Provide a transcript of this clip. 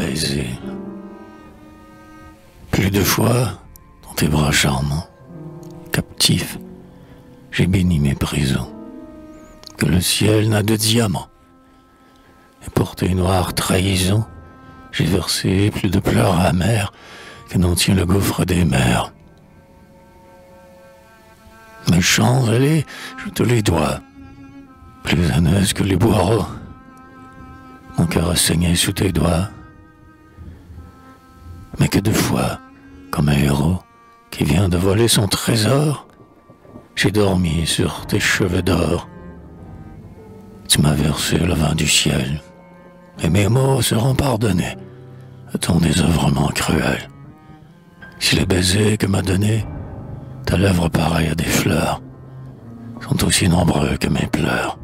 baiser. Plus de fois, dans tes bras charmants, captifs, j'ai béni mes prisons, que le ciel n'a de diamants. Et pour tes noires trahisons, j'ai versé plus de pleurs amers que n'en tient le gouffre des mers. Mes chants, allez, je te les dois, plus hanneuses que les boireaux. Mon cœur a saigné sous tes doigts. Mais que de fois, comme un héros qui vient de voler son trésor, j'ai dormi sur tes cheveux d'or. Tu m'as versé le vin du ciel, et mes mots seront pardonnés à ton désœuvrement cruel. Si les baisers que m'a donnés ta lèvre pareille à des fleurs sont aussi nombreux que mes pleurs.